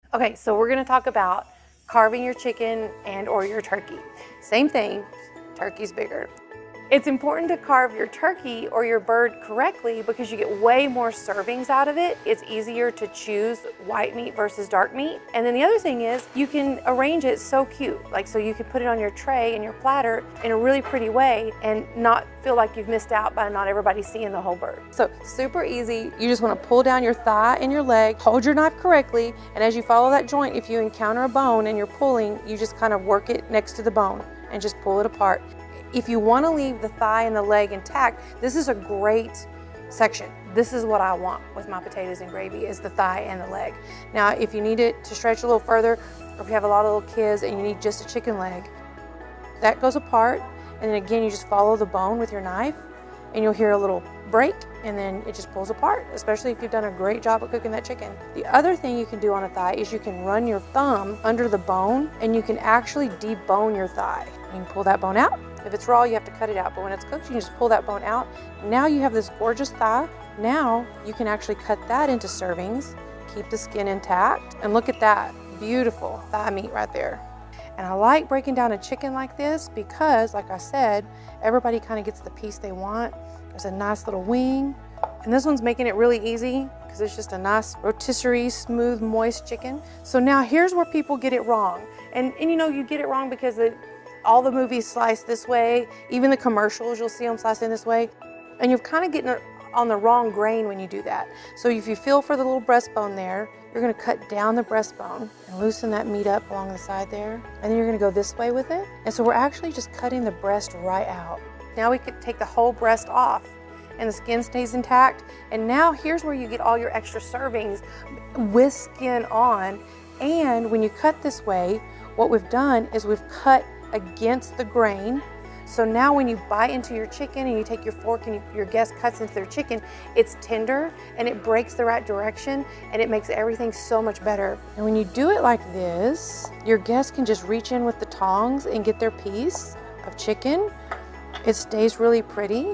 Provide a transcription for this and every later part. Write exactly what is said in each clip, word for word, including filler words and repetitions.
Okay, so we're gonna talk about carving your chicken and or your turkey. Same thing, turkey's bigger. It's important to carve your turkey or your bird correctly because you get way more servings out of it. It's easier to choose white meat versus dark meat. And then the other thing is you can arrange it so cute. Like, so you can put it on your tray and your platter in a really pretty way and not feel like you've missed out by not everybody seeing the whole bird. So super easy. You just want to pull down your thigh and your leg, hold your knife correctly, and as you follow that joint, if you encounter a bone and you're pulling, you just kind of work it next to the bone and just pull it apart. If you want to leave the thigh and the leg intact, this is a great section. This is what I want with my potatoes and gravy, is the thigh and the leg. Now, if you need it to stretch a little further, or if you have a lot of little kids and you need just a chicken leg, that goes apart. And then again, you just follow the bone with your knife and you'll hear a little break and then it just pulls apart, especially if you've done a great job of cooking that chicken. The other thing you can do on a thigh is you can run your thumb under the bone and you can actually debone your thigh. You can pull that bone out. If it's raw, you have to cut it out, but when it's cooked, you can just pull that bone out. Now you have this gorgeous thigh. Now you can actually cut that into servings, keep the skin intact, and look at that beautiful thigh meat right there. And I like breaking down a chicken like this because, like I said, everybody kind of gets the piece they want. There's a nice little wing, and this one's making it really easy because it's just a nice rotisserie, smooth, moist chicken. So now here's where people get it wrong. And, and you know, you get it wrong because it, all the movies slice this way, even the commercials, you'll see them slicing this way. And you're kind of getting it on the wrong grain when you do that. So if you feel for the little breastbone there, you're gonna cut down the breastbone and loosen that meat up along the side there. And then you're gonna go this way with it. And so we're actually just cutting the breast right out. Now we could take the whole breast off and the skin stays intact. And now here's where you get all your extra servings with skin on. And when you cut this way, what we've done is we've cut against the grain. So now when you bite into your chicken and you take your fork and you, your guest cuts into their chicken, it's tender and it breaks the right direction and it makes everything so much better. And when you do it like this, your guest can just reach in with the tongs and get their piece of chicken. It stays really pretty.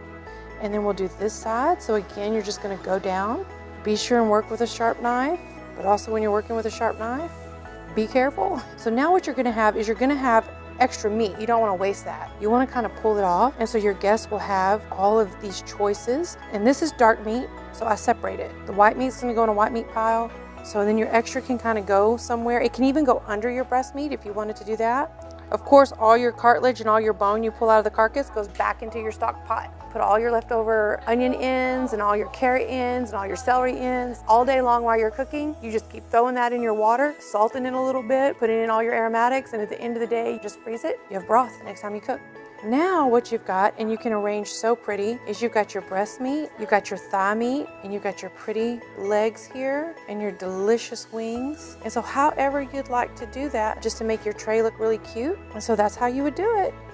And then we'll do this side. So again, you're just gonna go down. Be sure and work with a sharp knife, but also when you're working with a sharp knife, be careful. So now what you're gonna have is you're gonna have extra meat. You don't wanna waste that. You wanna kind of pull it off. And so your guests will have all of these choices. And this is dark meat, so I separate it. The white meat's gonna go in a white meat pile. So then your extra can kind of go somewhere. It can even go under your breast meat if you wanted to do that. Of course, all your cartilage and all your bone you pull out of the carcass goes back into your stock pot. Put all your leftover onion ends and all your carrot ends and all your celery ends all day long while you're cooking. You just keep throwing that in your water, salting it a little bit, putting in all your aromatics, and at the end of the day, you just freeze it. You have broth the next time you cook. Now what you've got, and you can arrange so pretty, is you've got your breast meat, you've got your thigh meat, and you've got your pretty legs here, and your delicious wings. And so however you'd like to do that, just to make your tray look really cute. And so that's how you would do it.